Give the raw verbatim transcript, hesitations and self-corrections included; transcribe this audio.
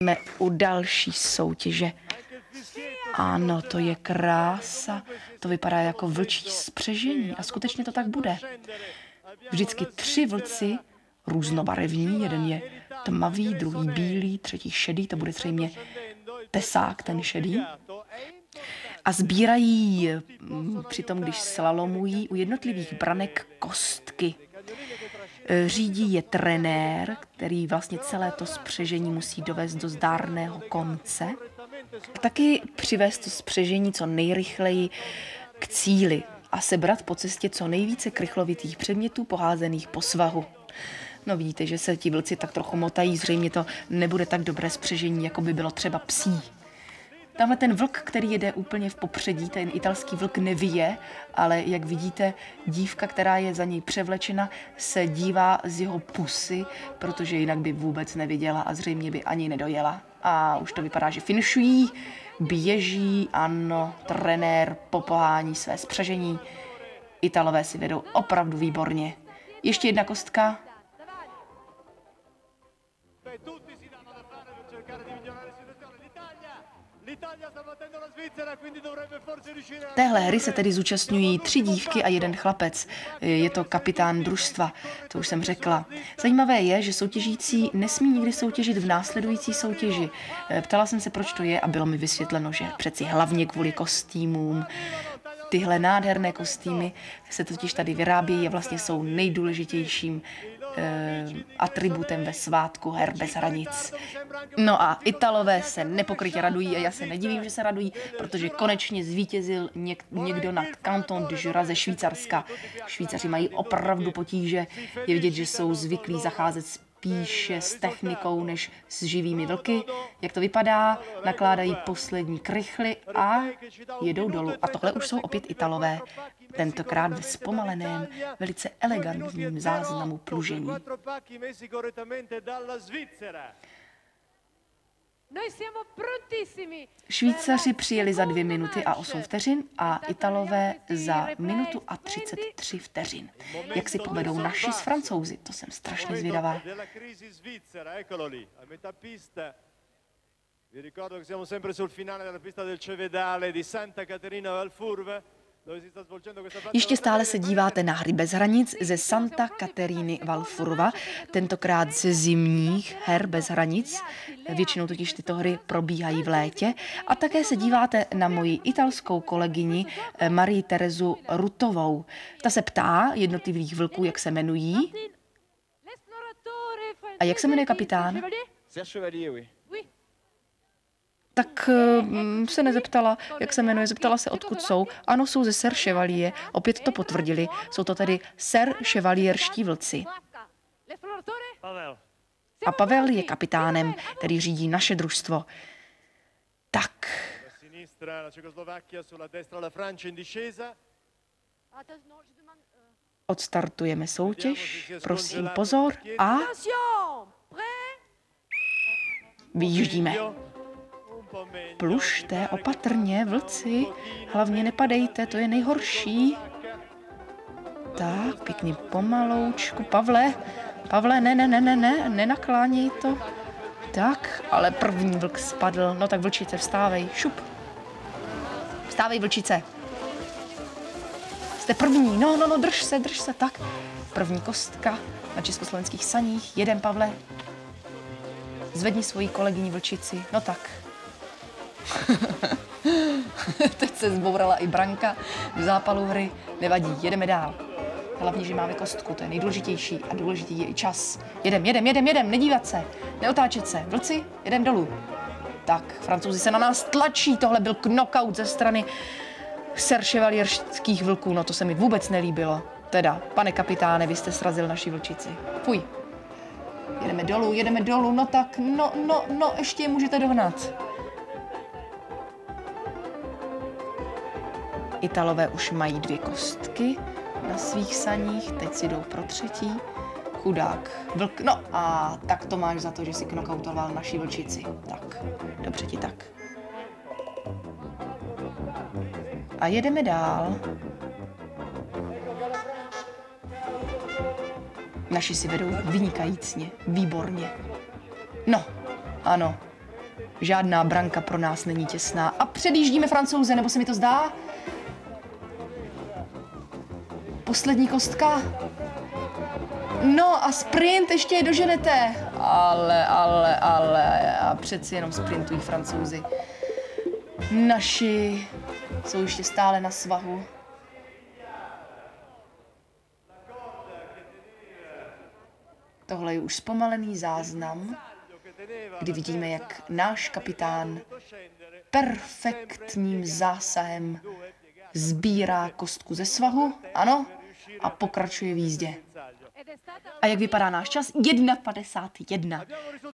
jsme u další soutěže. Ano, to je krása. To vypadá jako vlčí spřežení a skutečně to tak bude. Vždycky tři vlci, různobarevní, jeden je tmavý, druhý bílý, třetí šedý, to bude zřejmě tesák, ten šedý. A sbírají přitom, když slalomují, u jednotlivých branek kostky. Řídí je trenér, který vlastně celé to spřežení musí dovést do zdárného konce. Taky přivést to spřežení co nejrychleji k cíli a sebrat po cestě co nejvíce krychlovitých předmětů poházených po svahu. No vidíte, že se ti vlci tak trochu motají, zřejmě to nebude tak dobré spřežení, jako by bylo třeba psí. Tamhle ten vlk, který jede úplně v popředí, ten italský vlk nevyje, ale jak vidíte, dívka, která je za něj převlečena, se dívá z jeho pusy, protože jinak by vůbec neviděla a zřejmě by ani nedojela. A už to vypadá, že finišují, běží, ano, trenér popohání své spřežení. Italové si vedou opravdu výborně. Ještě jedna kostka. Téhle hry se tedy zúčastňují tři dívky a jeden chlapec. Je to kapitán družstva, to už jsem řekla. Zajímavé je, že soutěžící nesmí nikdy soutěžit v následující soutěži. Ptala jsem se, proč to je a bylo mi vysvětleno, že přeci hlavně kvůli kostýmům. Tyhle nádherné kostýmy se totiž tady vyrábějí a vlastně jsou nejdůležitějším eh, atributem ve svátku her bez hranic. No a Italové se nepokrytě radují a já se nedivím, že se radují, protože konečně zvítězil něk- někdo nad Canton du Jura ze Švýcarska. Švýcaři mají opravdu potíže, je vidět, že jsou zvyklí zacházet spíše s technikou než s živými vlky. Jak to vypadá, nakládají poslední krychly a jedou dolů. A tohle už jsou opět Italové, tentokrát ve zpomaleném, velice elegantním záznamu plužení. Švýcaři přijeli za dvě minuty a osm vteřin a Italové za minutu a třicet tři vteřin. Jak si povedou naši s Francouzi, to jsem strašně zvědavá. Ještě stále se díváte na hry bez hranic ze Santa Cateriny Valfurva, tentokrát ze zimních her bez hranic. Většinou totiž tyto hry probíhají v létě. A také se díváte na moji italskou kolegyni Marii Terezu Rutovou. Ta se ptá jednotlivých vlků, jak se jmenují. A jak se jmenuje kapitán? Tak um, se nezeptala, jak se jmenuje, zeptala se, odkud jsou. Ano, jsou ze Ser Chevalier, opět to potvrdili. Jsou to tedy Ser Chevalierští vlci. A Pavel je kapitánem, který řídí naše družstvo. Tak. Odstartujeme soutěž, prosím pozor a vyjíždíme. Plužte opatrně, vlci, hlavně nepadejte, to je nejhorší. Tak, pěkně pomaloučku. Pavle, Pavle, ne, ne, ne, ne, ne, nenakláněj to. Tak, ale první vlk spadl. No tak vlčice, vstávej, šup. Vstávej, vlčice. Jste první, no, no, no, drž se, drž se, tak. První kostka na československých saních. Jeden, Pavle. Zvedni svoji kolegyni vlčici, no tak. Teď se zbourala i branka v zápalu hry. Nevadí, jedeme dál. Hlavně, že máme kostku, to je nejdůležitější a důležitý je i čas. Jedem, jedem, jedem, jedem, nedívat se, neotáčet se. Vlci, jedem dolů. Tak, Francouzi se na nás tlačí, tohle byl knockout ze strany Ser Chevalierských vlků, no to se mi vůbec nelíbilo. Teda, pane kapitáne, vy jste srazil naši vlčici. Fuj. Jedeme dolů, jedeme dolů, no tak, no, no, no, ještě je můžete dohnat. Italové už mají dvě kostky na svých saních, teď si jdou pro třetí. Chudák vlk, no a tak to máš za to, že si knockoutoval naši vlčici. Tak, dobře ti tak. A jedeme dál. Naši si vedou vynikajícně, výborně. No, ano, Žádná branka pro nás není těsná. A předjíždíme Francouze, nebo se mi to zdá? Poslední kostka. No a sprint ještě je doženete. Ale, ale, ale, a přeci jenom sprintují Francouzi. Naši jsou ještě stále na svahu. Tohle je už zpomalený záznam, kdy vidíme, jak náš kapitán perfektním zásahem sbírá kostku ze svahu, ano, a pokračuje v jízdě. A jak vypadá náš čas? jedna padesát jedna.